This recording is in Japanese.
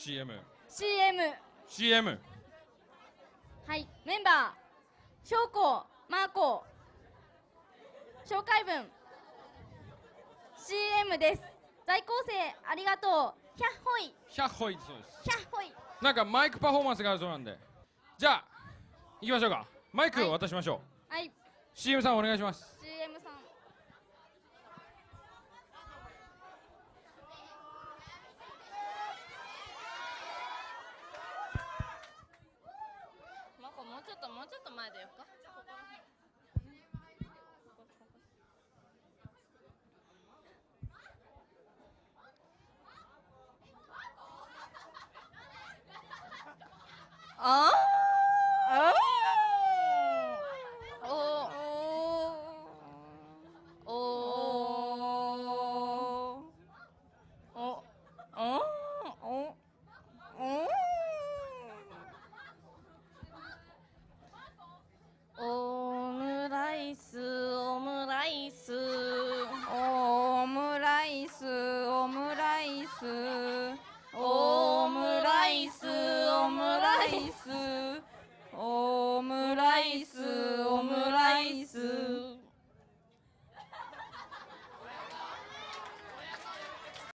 CM。 はい、メンバー翔子、マーコ、紹介文 CM です。在校生ありがとう。ひゃっほい。 100歩いそうです。 ひゃっほい。 なんかマイクパフォーマンスがあるそうなんで、じゃあ行きましょうか。マイクを渡しましょう。 はい、 CM さんお願いします。 CM さん。マコ、もうちょっと前でよっか。あ